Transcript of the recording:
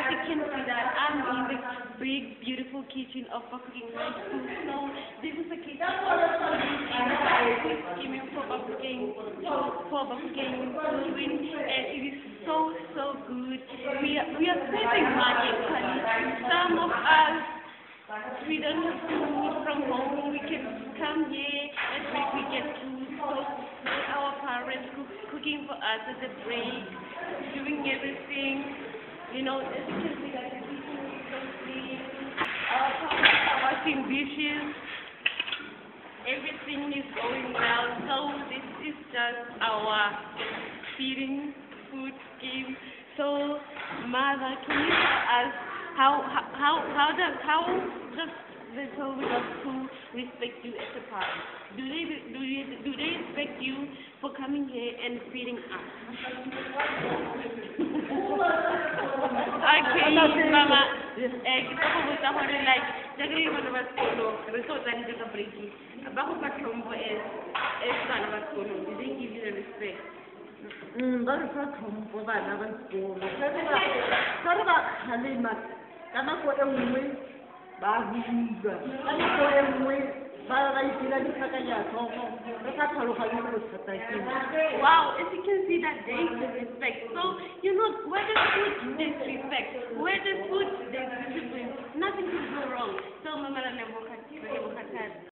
you can see that I'm in the big, beautiful kitchen of Bafokeng High School. So this is a kitchen food scheming for Bafokeng children, and it is so good. We are saving money actually. Some of us, we don't have food from home. We can come here and we get food. So our parents cooking for us at the break, doing everything. You know, as you can see that the kitchen is so clean. Our parents are washing dishes. Everything is going well. So this is just our feeding food scheme. So, Mother, can you tell us how does the children of school respect you as a parent? Do they respect you for coming here and feeding us? Okay, Mama. Kita buta hore like jagri bana ba skolo re so tsani ka breaki ba go ka tlhompo es bana ba skolo. Do they give you the respect? Ba re fa tlhompo bana ba skolo ka re ba khalema ka nako e nngwe ba buiwa ka nako e nngwe ba itira dipakanya tlhogo re ka tlhaloganya go thata ke. Wow, as you can see that there is respect. So you know where there's food there's respect, where there's food there's discipline. Nothing can go wrong. So Mama,